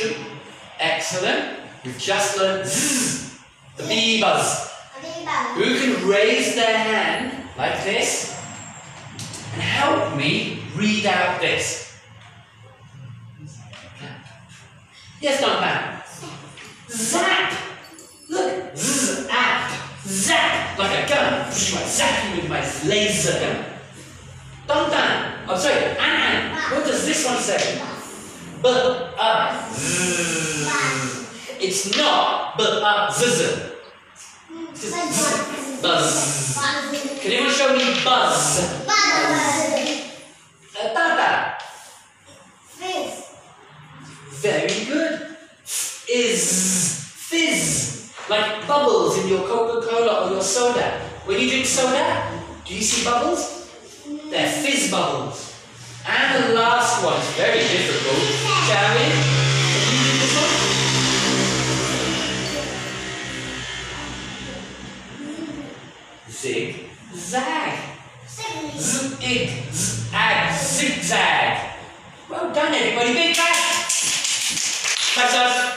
action. Excellent. We've just learned zzz, the bee buzz. Who can raise their hand like this and help me read out this? Yes, Duncan. Zap. Look. Zap. Zap. Like a gun. I zap you with my laser gun. Duncan. Oh, sorry. Anne. What does this one say? It's not z. Buzz. Can anyone show me buzz? Tata. Fizz. Very good. Fizz. Like bubbles in your Coca-Cola or your soda. When you drink soda, do you see bubbles? They're fizz bubbles. And the last one is very difficult. Shall we? Can you do this one? Zig, zag. Zig, zag, zigzag. Well done, everybody. Big clap. Clap,